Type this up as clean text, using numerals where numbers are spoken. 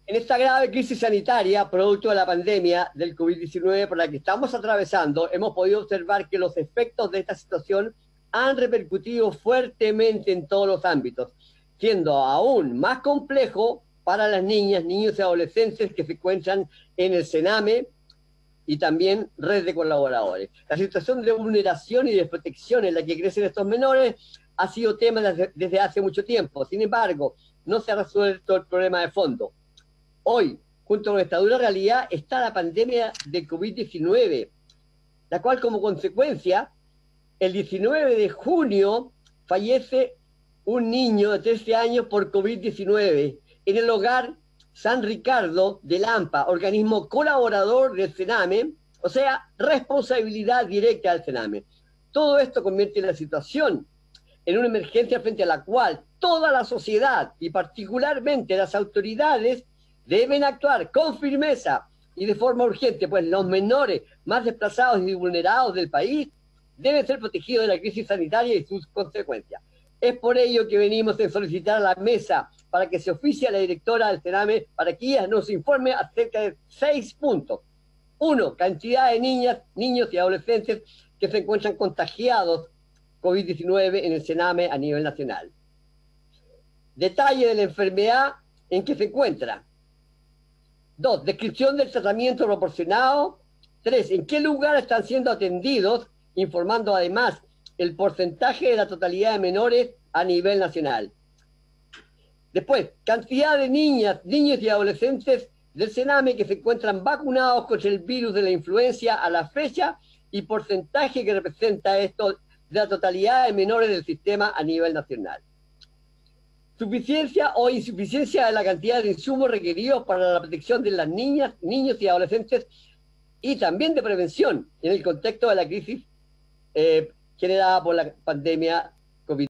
En esta grave crisis sanitaria, producto de la pandemia del COVID-19 por la que estamos atravesando, hemos podido observar que los efectos de esta situación han repercutido fuertemente en todos los ámbitos, siendo aún más complejo para las niñas, niños y adolescentes que se encuentran en el CENAME y también red de colaboradores. La situación de vulneración y desprotección en la que crecen estos menores ha sido tema desde hace mucho tiempo. Sin embargo, no se ha resuelto el problema de fondo. Hoy, junto con esta dura realidad, está la pandemia de COVID-19, la cual como consecuencia, el 19 de junio fallece un niño de 13 años por COVID-19 en el hogar San Ricardo de Lampa, organismo colaborador del CENAME, o sea, responsabilidad directa del CENAME. Todo esto convierte la situación en una emergencia frente a la cual toda la sociedad y particularmente las autoridades deben actuar con firmeza y de forma urgente, pues los menores más desplazados y vulnerados del país deben ser protegidos de la crisis sanitaria y sus consecuencias. Es por ello que venimos a solicitar a la mesa para que se oficie a la directora del CENAME para que ella nos informe acerca de 6 puntos. 1. Cantidad de niñas, niños y adolescentes que se encuentran contagiados COVID-19 en el CENAME a nivel nacional. Detalle de la enfermedad en que se encuentra. 2. Descripción del tratamiento proporcionado. 3. En qué lugar están siendo atendidos, informando además el porcentaje de la totalidad de menores a nivel nacional. Después, cantidad de niñas, niños y adolescentes del CENAME que se encuentran vacunados contra el virus de la influencia a la fecha y porcentaje que representa esto de la totalidad de menores del sistema a nivel nacional. Suficiencia o insuficiencia de la cantidad de insumos requeridos para la protección de las niñas, niños y adolescentes y también de prevención en el contexto de la crisis generada por la pandemia